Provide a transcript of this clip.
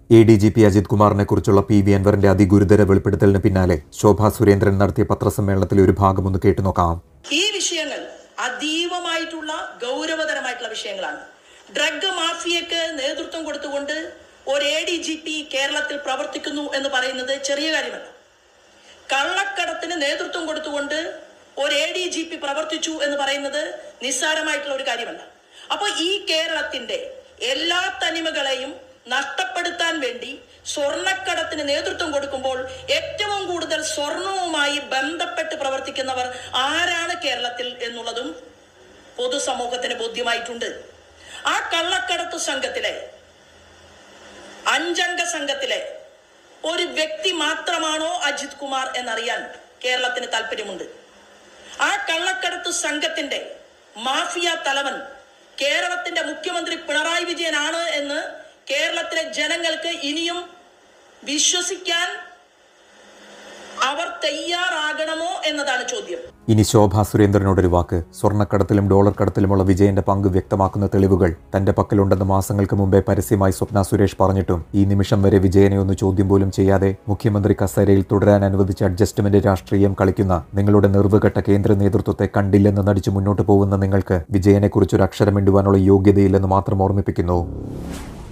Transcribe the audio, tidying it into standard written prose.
ADGP Ajith കുമാറിനെ കുറിച്ചുള്ള PV അൻവറിന്റെ അതിഗുരുതര വെളിപ്പെടുത്തലിന് പിന്നാലെ ശോഭാ സുരേന്ദ്രൻ നടത്തിയ പത്രസമ്മേളനത്തിലെ ഒരു ഭാഗം ഒന്ന് കേട്ടു നോക്കാം. ഈ വിഷയങ്ങൾ അതീവമായിട്ടുള്ള ഗൗരവതരമായിട്ടുള്ള വിഷയങ്ങളാണ്. ഡ്രഗ് മാഫിയക്ക് നേതൃത്വം കൊടുത്തുകൊണ്ട് ഒരു ADGP കേരളത്തിൽ പ്രവർത്തിക്കുന്നു എന്ന് പറയുന്നത് ചെറിയ കാര്യമല്ല. കള്ളക്കടത്തിന് നേതൃത്വം കൊടുത്തുകൊണ്ട് ഒരു ADGP പ്രവർത്തിച്ചു എന്ന് പറയുന്നത് നിസ്സാരമായിട്ടുള്ള ഒരു കാര്യമല്ല. അപ്പോൾ ഈ കേരളത്തിന്റെ എല്ലാ തനിമകളെയും നഷ്ടപ്പെടുത്താൻ വേണ്ടി സ്വർണ്ണക്കടത്തിന് നേതൃത്വം കൊടുക്കുമ്പോൾ ഏറ്റവും കൂടുതൽ സ്വർണവുമായി ബന്ധപ്പെട്ട് പ്രവർത്തിക്കുന്നവർ ആരാണ് കേരളത്തിൽ എന്നുള്ളതും പൊതുസമൂഹത്തിന് ബോധ്യമായിട്ടുണ്ട്. ആ കള്ളക്കടത്ത് സംഘത്തിലെ 5 അംഗ സംഘത്തിലെ ഒരു വ്യക്തി മാത്രമാണോ അജിത് കുമാർ എന്നറിയാൻ കേരളത്തിന് താല്പര്യമുണ്ട്. ആ കള്ളക്കടത്ത് സംഘത്തിന്റെ മാഫിയ തലവൻ കേരളത്തിന്റെ മുഖ്യമന്ത്രി പിണറായി വിജയനാണ് എന്ന് കേരളത്തിലെ ജനങ്ങൾക്ക് ഇനിയും വിശ്വസിക്കാൻ അവർ തയ്യാറാകണമോ എന്നതാണ് ചോദ്യം. ഇനി ശോഭാ സുരേന്ദ്രനോടൊരു വാക്ക്. സ്വർണ്ണക്കടത്തിലും ഡോളർ കടത്തിലുമുള്ള വിജയന്റെ പങ്ക് വ്യക്തമാക്കുന്ന തെളിവുകൾ തന്റെ പക്കലുണ്ടെന്ന് മാസങ്ങൾക്ക് മുമ്പേ പരസ്യമായി സ്വപ്ന സുരേഷ് പറഞ്ഞിട്ടും ഈ നിമിഷം വരെ വിജയനെ ഒന്ന് ചോദ്യം പോലും ചെയ്യാതെ മുഖ്യമന്ത്രി കസേരയിൽ തുടരാൻ അനുവദിച്ച അഡ്ജസ്റ്റ്മെന്റ് രാഷ്ട്രീയം കളിക്കുന്ന നിങ്ങളുടെ നിർവ്വകെട്ട കേന്ദ്ര നേതൃത്വത്തെ കണ്ടില്ലെന്ന് നടിച്ചു മുന്നോട്ട് പോകുന്ന നിങ്ങൾക്ക് വിജയനെക്കുറിച്ചൊരു അക്ഷരം മിണ്ടുവാനുള്ള യോഗ്യതയില്ലെന്ന് മാത്രം ഓർമ്മിപ്പിക്കുന്നു.